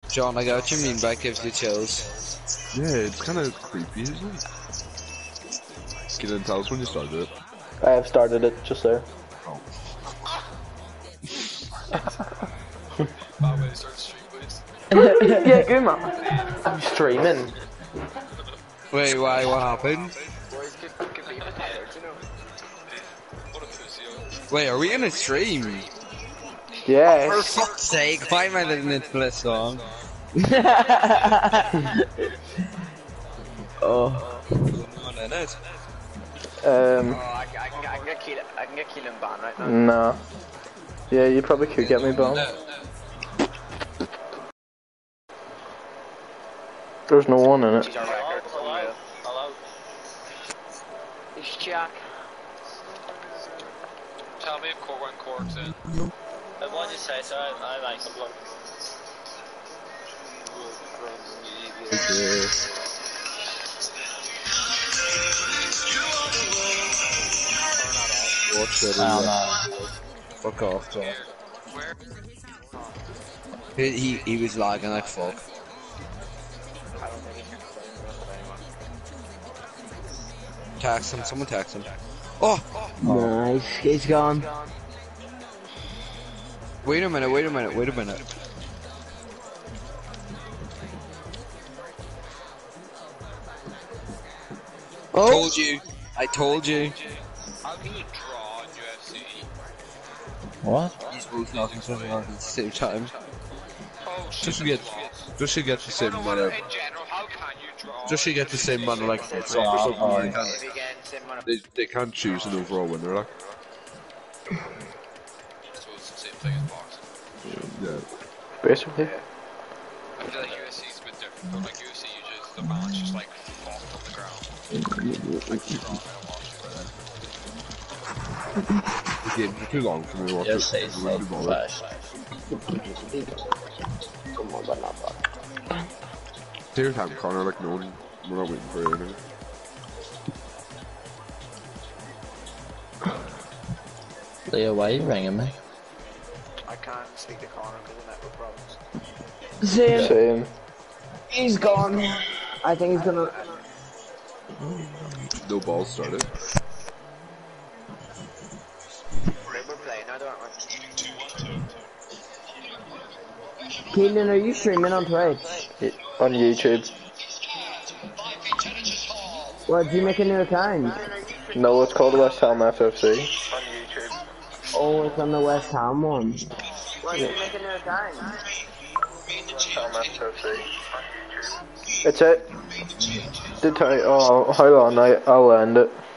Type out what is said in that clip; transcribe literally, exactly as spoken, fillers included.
John, I got what you mean by gives you chills. Yeah, it's kind of creepy, isn't it? Can you tell us when you started it? I have started it just there. Oh. Bad way to start the stream, please. Yeah, good man. I'm streaming. Wait, why? What happened? Wait, are we in a stream? Yes. For fuck's sake, why am I listening into this song? Oh. One in it. Um. Oh, I, I, can, I can get Keelan, I can get Keelan banned right now. Nah. Yeah, you probably could get me banned. There's no one in it. He's our record. Hello? Hello? It's Jack. Tell me if Cork when Cork's in. And what you say, so I, I like the bloke. Watch it. Fuck off, John. Where? He, he, he was lagging like fuck. Text him, someone text him. Oh! Nice, he's gone. Wait a minute, wait a minute, wait a minute. Oh. I told you. I told you. How can you draw in U F C? What? He's both knocking something out at the same time. Oh, Just to get, just to get the same amount of, in general, how can you draw? just to get the same amount of like hits Yeah, off or something. oh, They yeah. can't, Again, same one. they, they can't choose an overall winner, like. So it's the same thing as boxing. Yeah. Basically. I feel like U F C is a bit different, but like U F C, you just, the balance just like fucked on the ground. Like, you're wrong, I don't watch it, right? The games are too long for me to watch Just it. say I wouldn't be so bothered. flash. Take your time, Connor, like no one, we're not waiting for you anyway. Leo, why are you ringing me? I can't speak to Connor because of network problems. Same. Same. He's gone. I think he's gonna. No balls started. Right, we're playing now, don't we? Keelan, are you streaming on Twitch? Y- On YouTube. What, did you make a new account? No, it's called West Ham F F C. On YouTube. Oh, it's on the West Ham one. What, did you make a new account? West Ham F F C. It's it. Did I? Oh, hold on. I I'll end it.